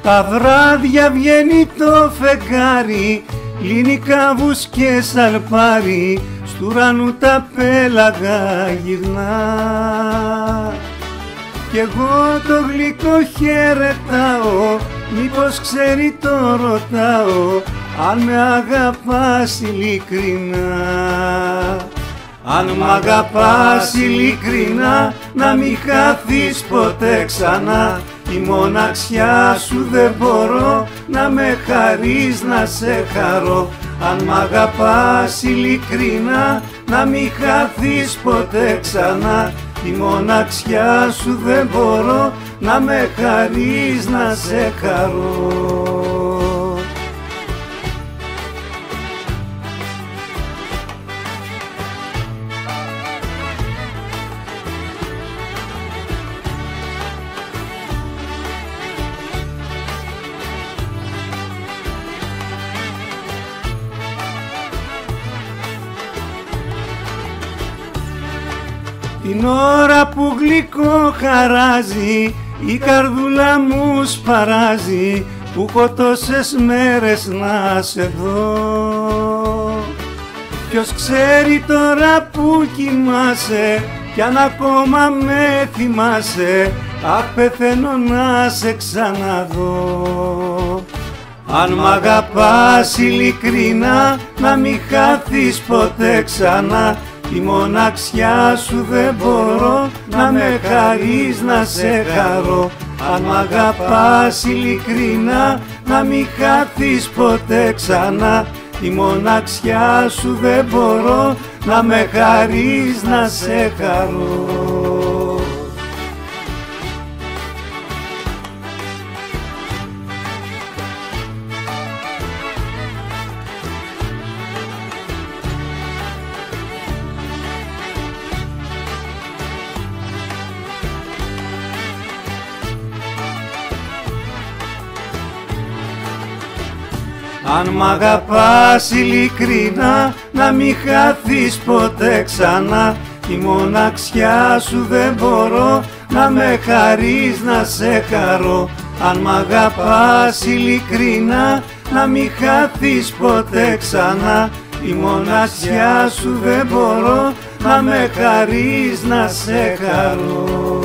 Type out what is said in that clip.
Τα βράδια βγαίνει το φεγγάρι, λύνει καβούς και σαλπάρι, στου ουρανού τα πέλαγα γυρνά. Κι εγώ το γλυκό χαιρετάω, μήπως ξέρει το ρωτάω, αν με αγαπάς ειλικρινά. Αν μ' αγαπάς ειλικρινά, να μη χαθείς ποτέ ξανά, η μοναξιά σου δεν μπορώ, να με χαρείς να σε χαρώ. Αν μ' αγαπάς ειλικρινά, να μη χαθείς ποτέ ξανά, η μοναξιά σου δεν μπορώ, να με χαρείς να σε χαρώ. Την ώρα που γλυκό χαράζει, η καρδούλα μου σπαράζει, που έχω τόσες μέρες να σε δω. Ποιος ξέρει τώρα που κοιμάσαι, κι αν ακόμα με θυμάσαι, αχ πεθαίνω να σε ξαναδώ. Αν μ' αγαπάς ειλικρινά, να μη χαθείς ποτέ ξανά, η μοναξιά σου δεν μπορώ, να με χαρείς να σε χαρώ. Αν μ' αγαπάς ειλικρινά, να μη χαθείς ποτέ ξανά, η μοναξιά σου δεν μπορώ, να με χαρείς να σε χαρώ. Αν μ' αγαπάς ειλικρινά, να μη χαθείς ποτέ ξανά, η μοναξιά σου δεν μπορώ, να με χαρείς να σε χαρώ. Αν μ' αγαπάς ειλικρινά, να μη χαθείς ποτέ ξανά, η μοναξιά σου δεν μπορώ, να με χαρείς να σε χαρώ.